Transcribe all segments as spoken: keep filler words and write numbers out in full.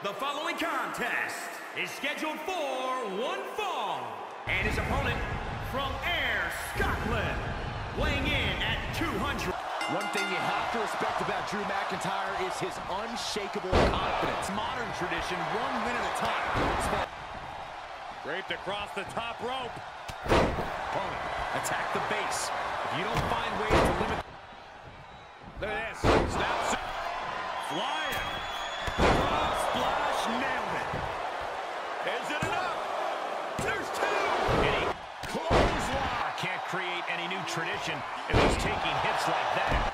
The following contest is scheduled for one fall, and his opponent from Ayr, Scotland, weighing in at two hundred. One thing you have to respect about Drew McIntyre is his unshakable confidence. Modern tradition, one win at a time. Draped across the top rope. Opponent, attack the base. If you don't find ways to limit... Look at this. Snaps it. Flying. Drop splash. Nailed it. Is it enough? There's two. Hitting. Clothesline. Can't create any new tradition if he's taking hits like that.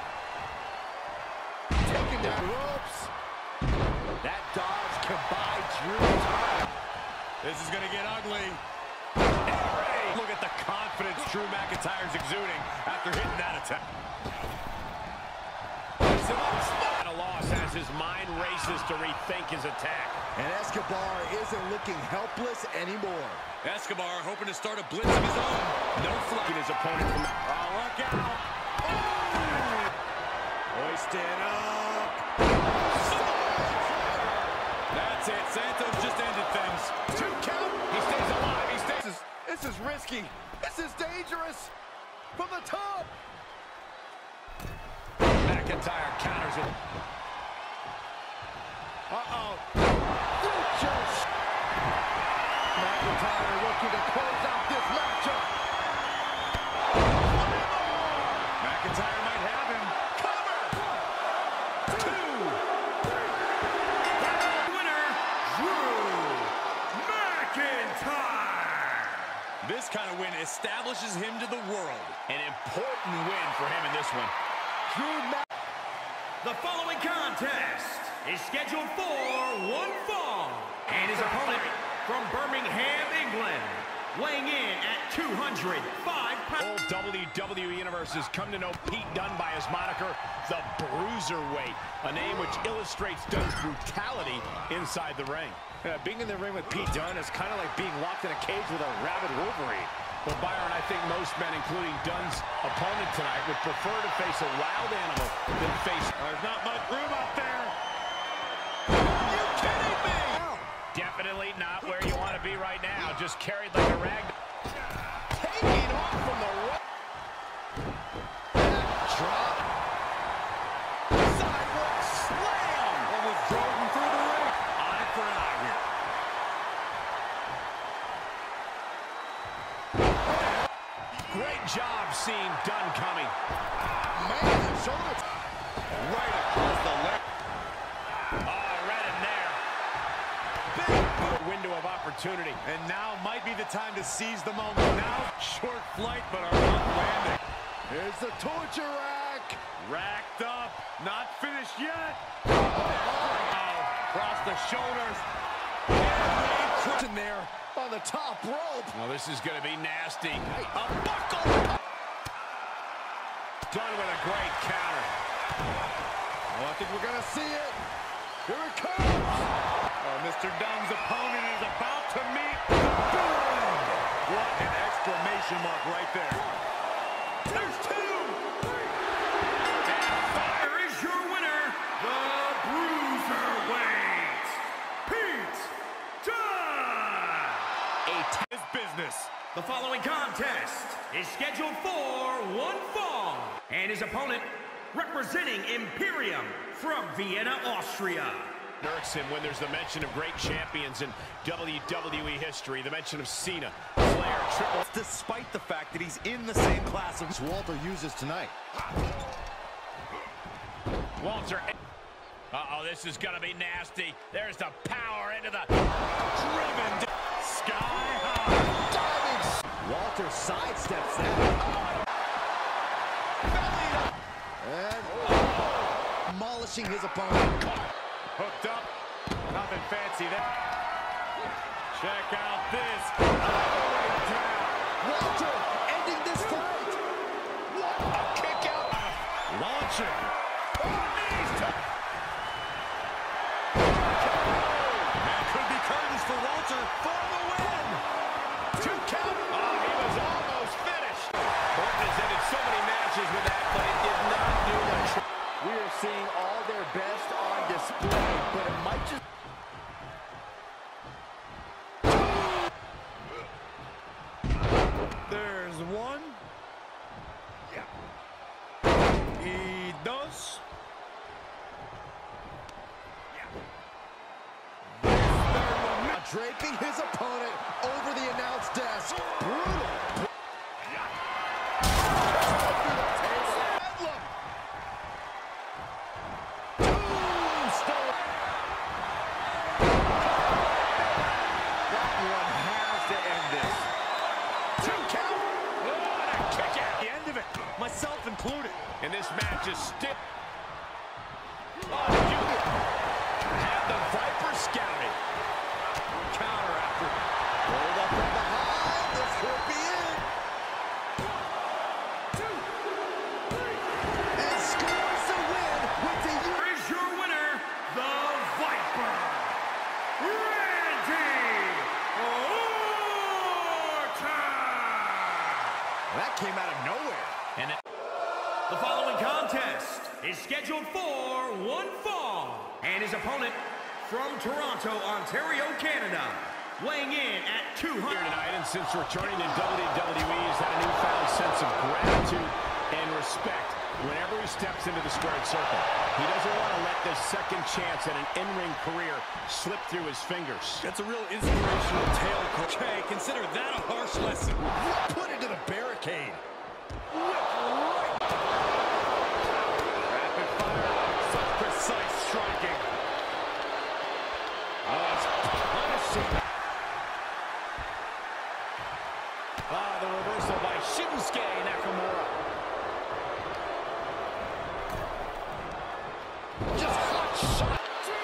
Taking down ropes. That dodge can buy Drew time. This is going to get ugly. Look at the confidence Drew McIntyre's exuding after hitting that attack. At a loss as his mind races to rethink his attack. And Escobar isn't looking helpless anymore. Escobar hoping to start a blitz of his own. No flanking his opponent from the... Oh, look out. Oh! Hoisted up. That's it. Santos just ended things. Two count. He stays alive. He stays... This is, this is risky. This is dangerous. From the top. McIntyre counters it. Uh-oh. Just... McIntyre looking to close out this matchup. McIntyre might have him. Cover. Two. Winner, Drew McIntyre. This kind of win establishes him to the world. An important win for him in this one. Drew Mac The following contest is scheduled for one fall, and his opponent from Birmingham, England, weighing in at two hundred five pounds. Old W W E Universe has come to know Pete Dunne by his moniker, the Bruiserweight, a name which illustrates Dunne's brutality inside the ring. Uh, being in the ring with Pete Dunne is kind of like being locked in a cage with a rabid Wolverine. Well, Byron, I think most men, including Dunne's opponent tonight, would prefer to face a wild animal than face... There's not much room out there. Are you kidding me? Definitely not where you want to be right now. Just carried like a rag. taking off from the right. Drop. Sidewalk slam. Almost drove him through the ring. Eye for an eye here. Great job seeing Dunne coming. Man, shoulder. Right across the leg. Oh, read him there. Big window of opportunity. And now might be the time to seize the moment. Now, short flight, but a rough landing. Here's the torture rack. Racked up. Not finished yet. Oh, across the shoulders. In there on the top rope. Well, this is going to be nasty. A buckle. Done with a great counter. Oh, I think we're going to see it. Here it comes. Oh, Mister Dunne's opponent is about to meet. Boom! What an exclamation mark right there. There's two. And fire is your winner, the Bruiserweight, Pete Dunne. His business. The following contest is scheduled for one fall, and his opponent representing Imperium from Vienna, Austria. Irks him when there's the mention of great champions in W W E history, the mention of Cena, Flair, Triple. Despite the fact that he's in the same class as Walter uses tonight. Walter. Uh-oh, this is going to be nasty. There's the power into the driven Sky high. Diving. Walter sidesteps that. And oh, demolishing his opponent. Hooked up. Nothing fancy there. Check out this. Walter ending this fight. A kick out. Launching. That could be curtains for Walter for the win. Two count. Oh, he was almost finished. Orton has ended so many matches with that, but it did not do the trick. We are seeing all their best on display, but it might just... draping his opponent over the announce desk. Brutal. Myself included. And this match is still. Oh, you have the Viper scouted. Counter after. Hold up from behind. This could be it. Two, three, and scores the win with the. Here is your winner, the Viper, Randy Orton. That came out of nowhere. And the following contest is scheduled for one fall, and his opponent from Toronto, Ontario, Canada, weighing in at two hundred. Here tonight, and since returning to W W E, he's had a newfound sense of gratitude and respect whenever he steps into the squared circle. He doesn't want to let this second chance at an in-ring career slip through his fingers. That's a real inspirational tale, Coach. Hey, consider that a harsh lesson. Put into the barricade. Rapid fire, such precise striking. Oh, it's punishing. Ah, the reversal by Shinsuke Nakamura. Just hot shot.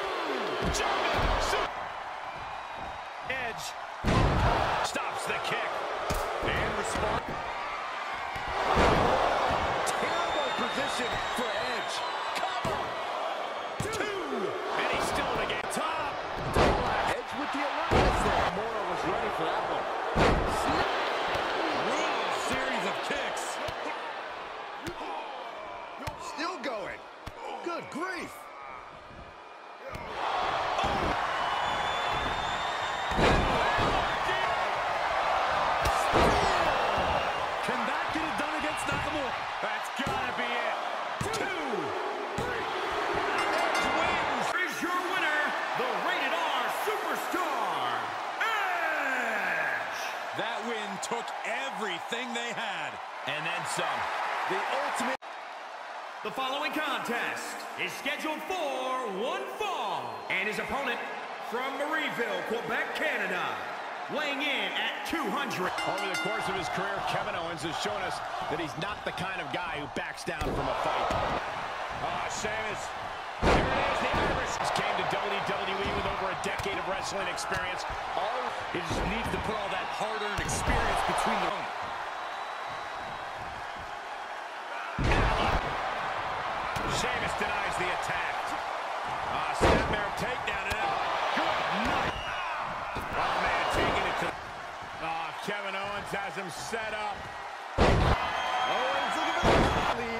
Edge stops the kick and response. Terrible position for Edge. Cover. Two. And he's still in the game. Top. Edge with the alliance there. Mora was ready for that one. Brutal series of kicks. Still going. Good grief. Can that get it done against Nakamura? That's gotta be it. Two. Three. Edge wins. Here is your winner, the Rated R Superstar, Edge. That win took everything they had. And then some. The ultimate. The following contest is scheduled for one fall, and his opponent from Marieville, Quebec, Canada, weighing in at two hundred. Over the course of his career, Kevin Owens has shown us that he's not the kind of guy who backs down from a fight. Ah, Sheamus. There it is, the Irish came to W W E with over a decade of wrestling experience. All he just needs to put all that hard-earned experience between the own. Sheamus denies the attack. Ah, snapmare takedown. Good night. Oh, man, taking it to... Ah, Kevin Owens has him set up. Owens looking for the lead.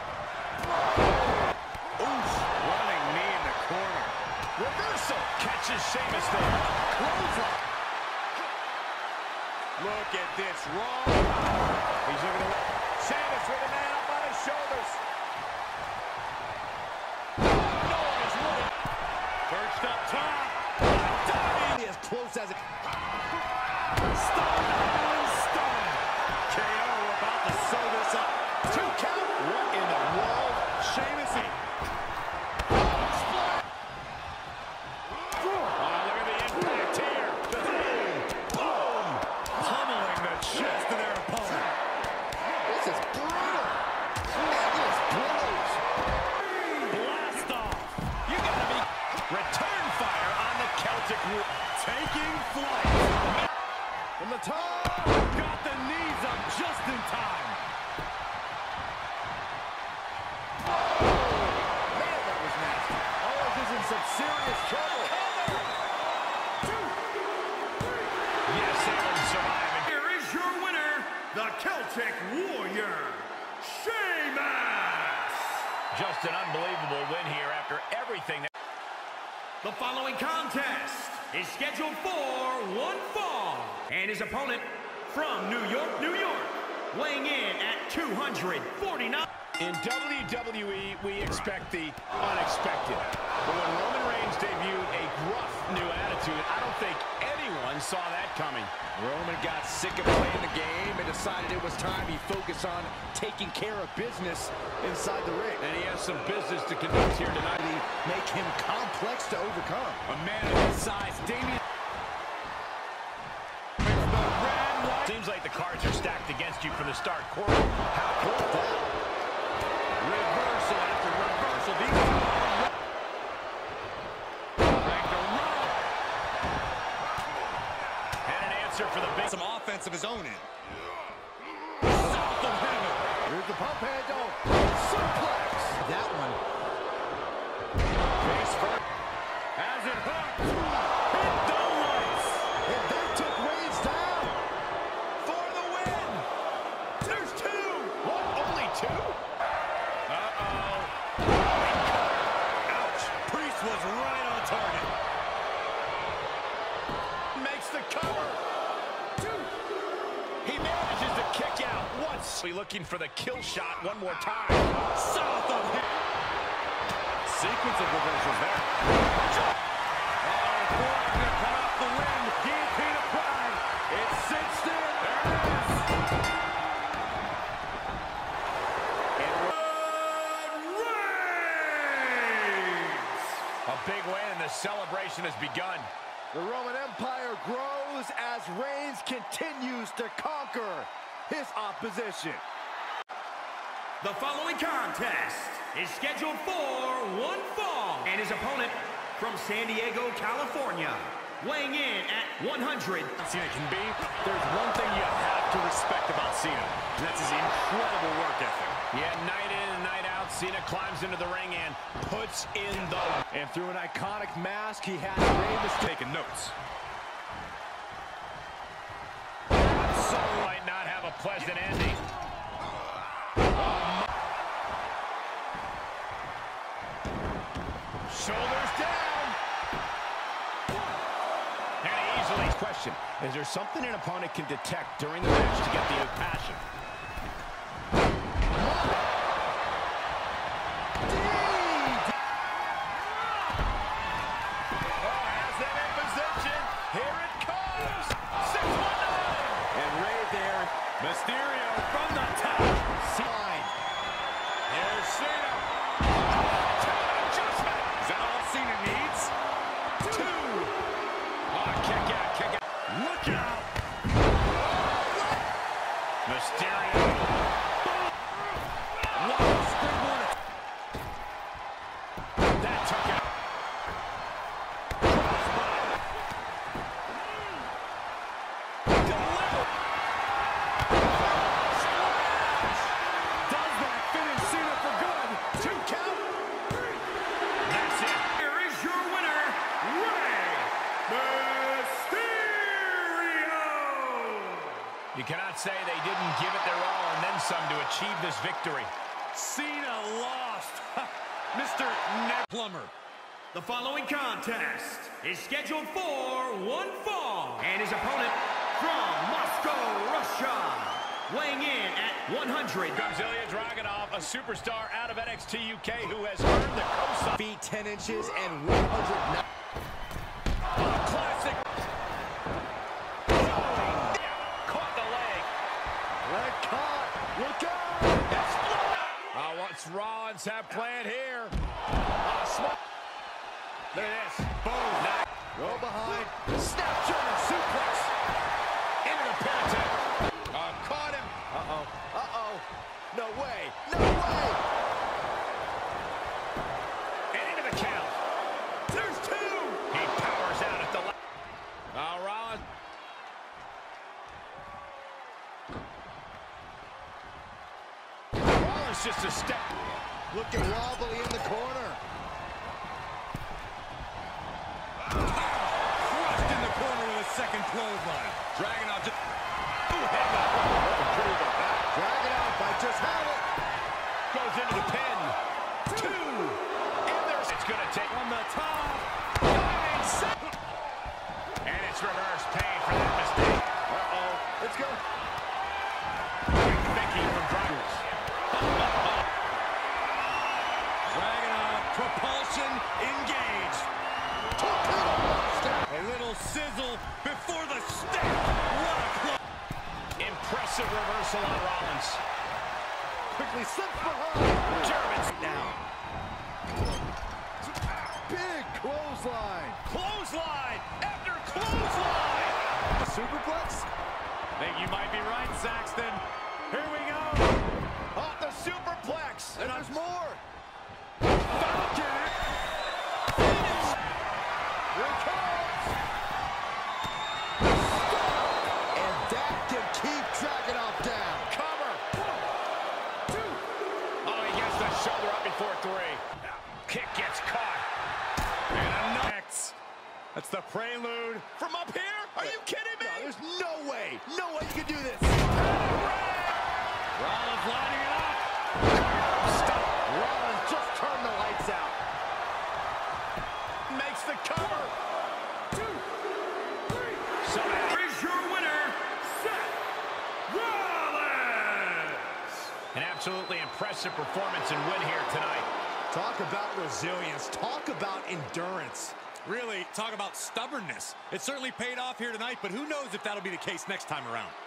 Oof, running knee in the corner. Reversal. Catches Sheamus there. Close up. Look at this. Wrong. He's looking to... Sheamus with a man up on his shoulders. Perched up top. As close as it. Stun. Stun. K O about to sew this up. Two count. What in the world? Sheamus. Oh, look at the impact here. Boom. Boom. Pummeling the chest of their opponent. This is brutal. Man, this blows. Blast off. You gotta be... Return fire on the Celtic Root. Taking flight. From the top. Got the knees up just in time. Man, that was nasty. Owens is in some serious trouble. Yes, Owens surviving. Here is your winner, the Celtic Warrior, Sheamus. Just an unbelievable win here after everything that... The following contest is scheduled for one fall, and his opponent from New York, New York, weighing in at two hundred forty-nine. In W W E, we expect the unexpected. But when Roman Reigns debuted a gruff new attitude, I don't think anyone sick of playing the game and decided it was time he focused on taking care of business inside the ring. And he has some business to conduct here tonight. Make him complex to overcome. A man of his size, Damian. Seems like the cards are stacked against you from the start. Corey, how cool is that? Reversal after reversal. These and an answer for the big. Some offense of his own in. South of heaven. Here's the pump handle. Suplex. That one. Face first. As it hooked. Hit donuts. And they took Reigns down. For the win. There's two. What? Only two? Uh-oh. Ouch. Priest was right on target. Makes the cover. Two. He manages to kick out once. We looking for the kill shot one more time. South of him. Sequence of reversals there. Uh-oh, Brock gonna cut off the win. Guillotine applied. It's cinched in. There it is. A big win and the celebration has begun. The Roman Empire grows as Reigns continues to conquer his opposition. The following contest is scheduled for one fall, and his opponent from San Diego, California, weighing in at one hundred. Cena can be. There's one thing you have to respect about Cena, and that's his incredible work ethic. Yeah, night in and night out, Cena climbs into the ring and puts in the... And through an iconic mask, he has Rey Mysterio Taking notes. So might not have a pleasant ending. Shoulders down. And he easily... Question, is there something an opponent can detect during the match to get the passion? Mysterio from the top. Fine. Here's Cena. Is that all Cena needs? Two. Oh, kick out, kick out. Look out. Mysterio. Wow, springboard. That took out. You cannot say they didn't give it their all and then some to achieve this victory. Cena lost. Mister Ned Plummer. The following contest is scheduled for one fall, and his opponent from Moscow, Russia, weighing in at one hundred. Comes Ilya Dragunov, a superstar out of N X T U K who has earned the cosign. Feet ten inches and one hundred. Oh, classic. Caught the leg. Leg caught. Look out. Uh, what's Rollins have planned here? Uh, smart. Look at this. Boom. Now. Roll behind. Snap German suplex. Into the pin attempt. Uh, caught him. Uh-oh. Uh-oh. No way. No way. And into the count. There's two. He powers out at the left. Uh, Rollins. Rollins just a step. Looking wobbly in the corner. Crushed in the corner with a second clothesline. Dragunov just... Dragunov might just have it. Goes into the pin. Two. And there's... It's going to take... On the top. Nine, seven. And it's reverse pain for that mistake. Uh-oh. Let's go. Quick thinking from Dragunov. Dragunov, propulsion engaged. Torpedo monster. A little sizzle before the step. What a Massive reversal on Rollins. Quickly slips behind. German's now. Big clothesline. Clothesline after clothesline. Superplex? Think you might be right, Saxton. Here we go. Off the superplex. And there's more. Falcon. Finish. Here it comes. And that can keep dragging off down. Cover. One, two. Oh, he gets the shoulder up before three. Kick gets caught. And a next. That's the prelude. From up here? Are you kidding me? No, there's no way. No way you can do this. Rollins lining it up. Stop. Rollins just turned the lights out. Makes the cover. Two, three. Somehow. Here's your winner, Seth Rollins. An absolutely impressive performance and win here tonight. Talk about resilience. Talk about endurance. Really, talk about stubbornness. It certainly paid off here tonight, but who knows if that'll be the case next time around.